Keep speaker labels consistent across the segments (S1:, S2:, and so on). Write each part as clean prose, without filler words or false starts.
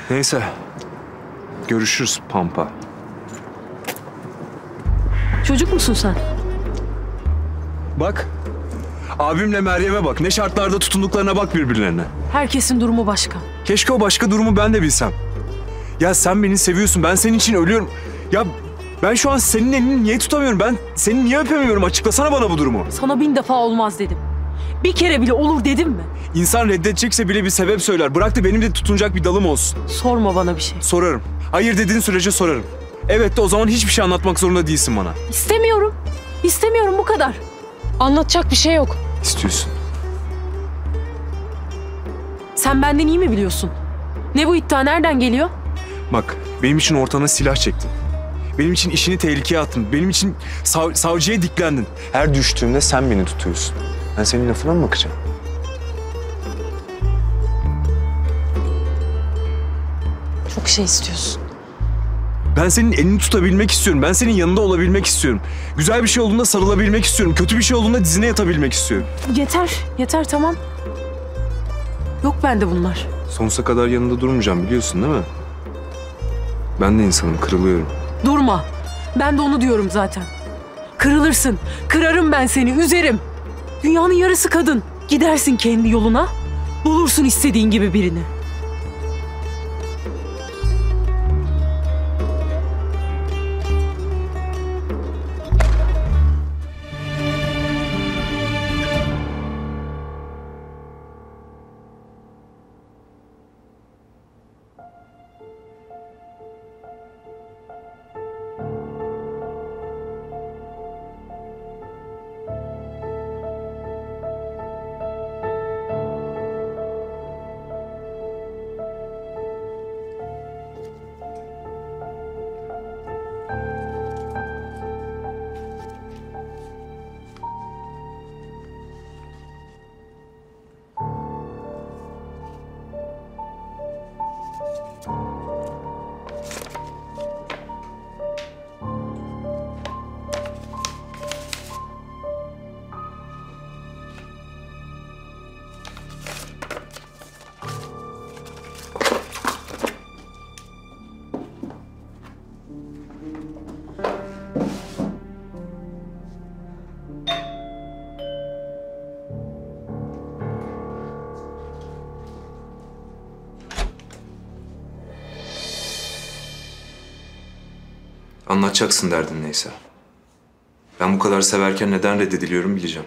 S1: Neyse. Görüşürüz Pampa.
S2: Çocuk musun sen?
S1: Bak. Abimle Meryem'e bak. Ne şartlarda tutunduklarına bak birbirlerine.
S2: Herkesin durumu başka.
S1: Keşke o başka durumu ben de bilsem. Ya sen beni seviyorsun. Ben senin için ölüyorum. Ya ben şu an senin elini niye tutamıyorum? Ben seni niye öpemiyorum? Açıklasana bana bu durumu.
S2: Sana 1000 defa olmaz dedim. Bir kere bile olur dedim mi?
S1: İnsan reddedecekse bile bir sebep söyler. Bırak da benim de tutunacak bir dalım olsun.
S2: Sorma bana bir şey.
S1: Sorarım. Hayır dediğin sürece sorarım. Evet de o zaman hiçbir şey anlatmak zorunda değilsin bana.
S2: İstemiyorum. İstemiyorum, bu kadar. Anlatacak bir şey yok.
S1: İstiyorsun.
S2: Sen benden iyi mi biliyorsun? Ne bu iddia, nereden geliyor?
S1: Bak benim için ortana silah çektin. Benim için işini tehlikeye attın. Benim için savcıya diklendin. Her düştüğümde sen beni tutuyorsun. Ben senin lafına mı bakacağım?
S2: Çok şey istiyorsun.
S1: Ben senin elini tutabilmek istiyorum. Ben senin yanında olabilmek istiyorum. Güzel bir şey olduğunda sarılabilmek istiyorum. Kötü bir şey olduğunda dizine yatabilmek istiyorum.
S2: Yeter, yeter, tamam. Yok bende bunlar.
S1: Sonsuza kadar yanında durmayacağım biliyorsun değil mi? Ben de insanım, kırılıyorum.
S2: Durma. Ben de onu diyorum zaten. Kırılırsın. Kırarım ben seni, üzerim. Dünyanın yarısı kadın. Gidersin kendi yoluna. Bulursun istediğin gibi birini.
S1: Anlatacaksın derdin neyse. Ben bu kadar severken neden reddediliyorum bileceğim.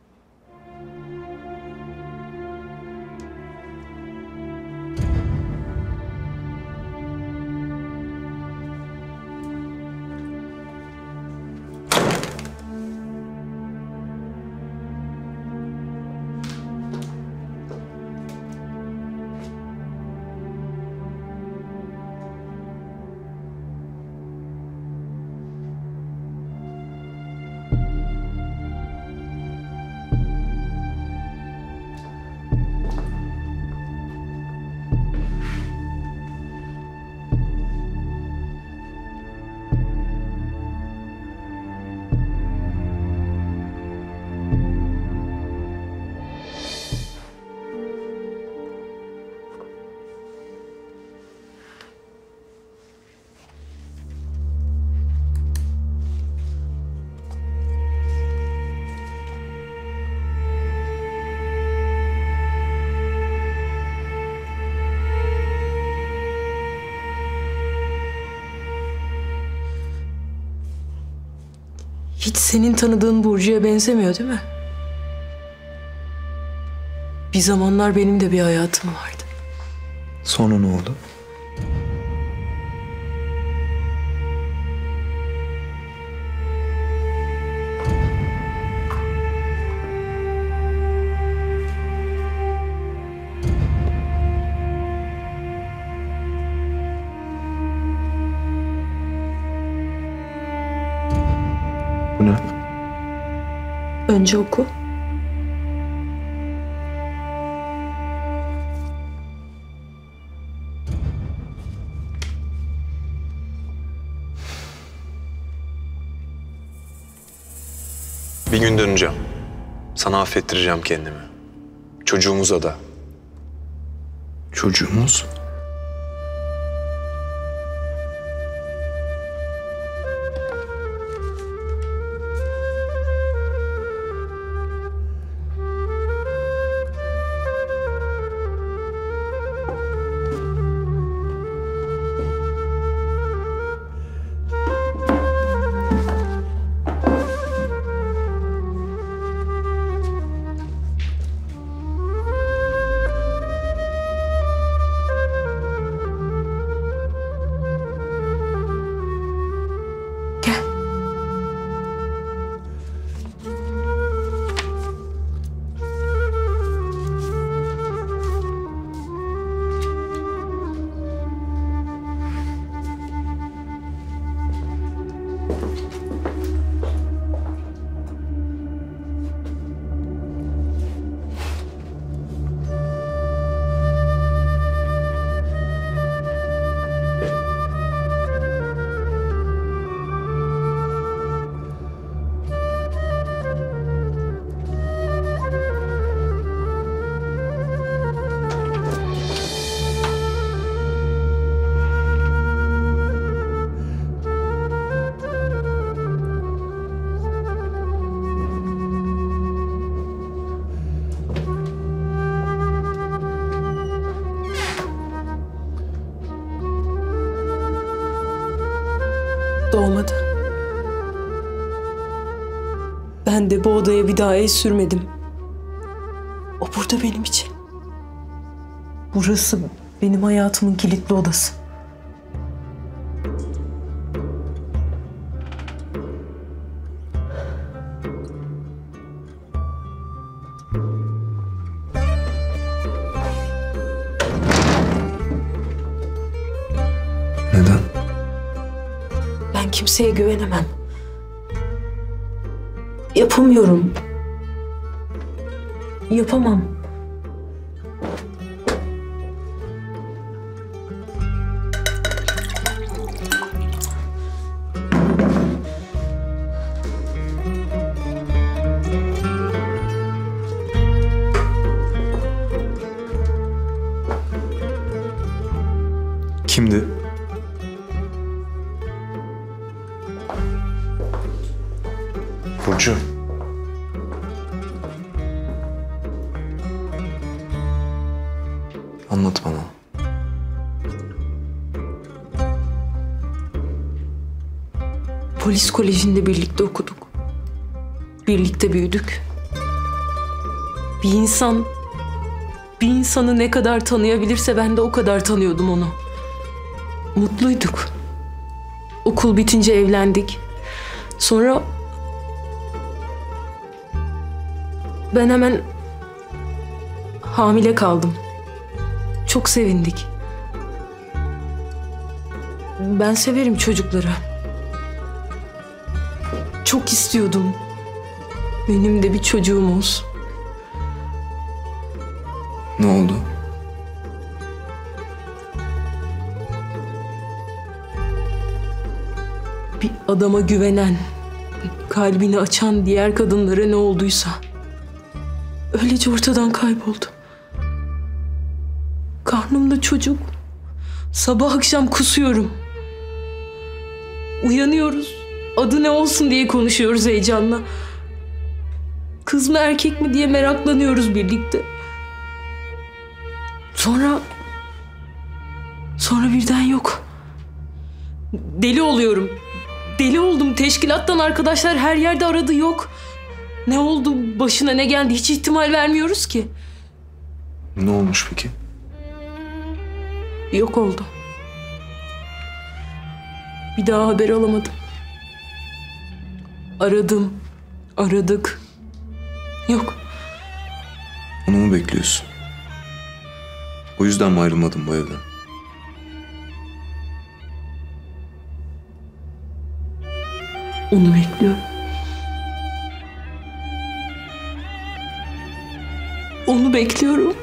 S2: Hiç senin tanıdığın Burcu'ya benzemiyor değil mi? Bir zamanlar benim de bir hayatım vardı.
S1: Sonra ne oldu? Bu ne?
S2: Önce oku.
S1: Bir gün döneceğim. Sana affettireceğim kendimi. Çocuğumuza da. Çocuğumuz?
S2: da olmadı. Ben de bu odaya bir daha el sürmedim. O burada benim için. Burası benim hayatımın kilitli odası.
S1: Neden?
S2: Ben kimseye güvenemem. Yapamıyorum. Yapamam.
S1: Kimdi? Burcu. Anlat bana.
S2: Polis kolejinde birlikte okuduk. Birlikte büyüdük. Bir insanı ne kadar tanıyabilirse ben de o kadar tanıyordum onu. Mutluyduk. Okul bitince evlendik. Sonra ben hemen hamile kaldım. Çok sevindik. Ben severim çocukları. Çok istiyordum. Benim de bir çocuğum olsun.
S1: Ne oldu?
S2: Bir adama güvenen, kalbini açan diğer kadınlara ne olduysa öylece ortadan kayboldu. Karnımda çocuk. Sabah akşam kusuyorum. Uyanıyoruz. Adı ne olsun diye konuşuyoruz heyecanla. Kız mı erkek mi diye meraklanıyoruz birlikte. Sonra birden yok. Deli oluyorum. Deli oldum. Teşkilattan arkadaşlar her yerde aradı, yok. Ne oldu, başına ne geldi hiç ihtimal vermiyoruz ki.
S1: Ne olmuş peki?
S2: Yok oldu. Bir daha haber alamadım. Aradım, aradık. Yok.
S1: Onu mu bekliyorsun? O yüzden mi ayrılmadın bu evden?
S2: Onu bekliyorum. Onu bekliyorum.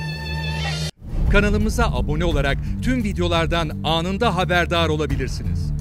S3: Kanalımıza abone olarak tüm videolardan anında haberdar olabilirsiniz.